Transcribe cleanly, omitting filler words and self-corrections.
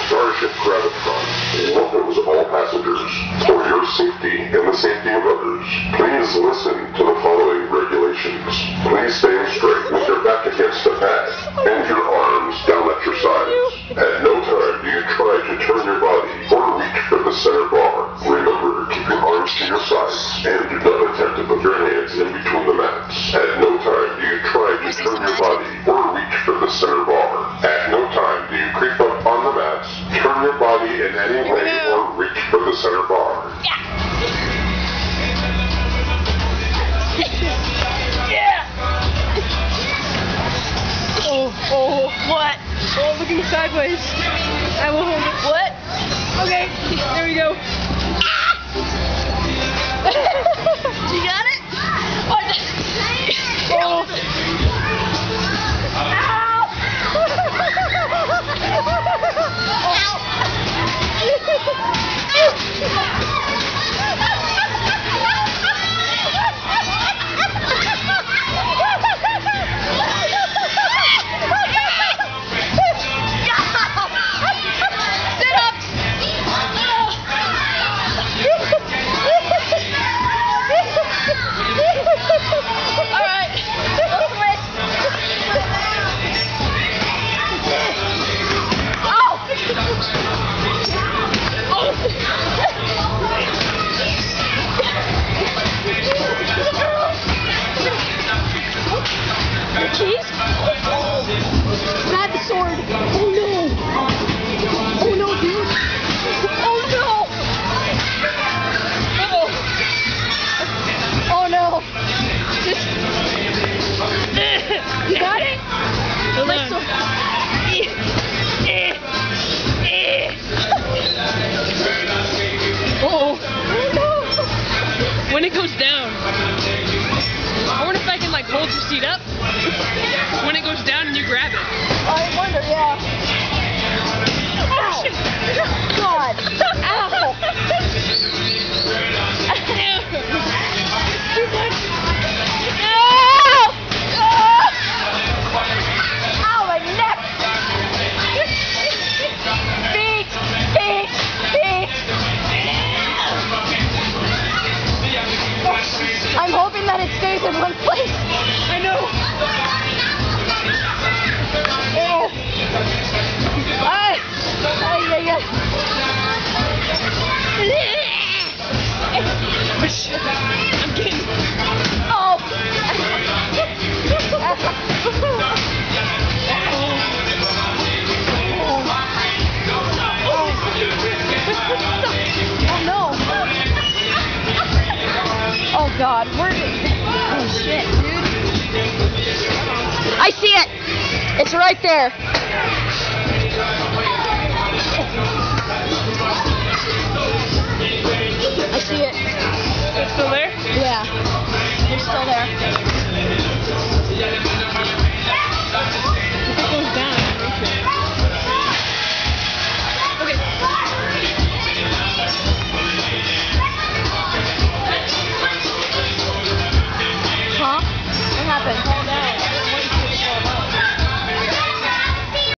Starship Gravitron welcomes all passengers. For your safety and the safety of others, please listen to the following regulations. Please stand straight with your back against the pad and your arms down at your sides. At no time do you try to turn your body or reach for the center bar. Remember, keep your arms to your sides and do not attempt to put your hands in between the mats. At no time do you try to turn your body or reach for the center bar. At no time do you creep up on the mats, turn your body in any way, or reach for the center bar. Oh, what? Oh, looking sideways. I will hold it. What? Okay, there we go. You got it? Oh. Cheese? Grab the sword. Oh no. Oh no, dude. Oh no. Uh-oh. Oh no. Just... You got it? Hold on. Oh no. When it goes down. I wonder if I can like hold your seat up when it goes down and you grab it. I wonder, yeah. Ow! God! Ow! Ow, my neck! Feet! Feet! Feet! I'm hoping that it stays in one place. I know. Oh. Ay. Ay, ay, ay. I'm getting... Oh. Oh no. Oh God, oh shit, dude. I see it. It's right there. I see it. It's still there? Yeah. It's still there.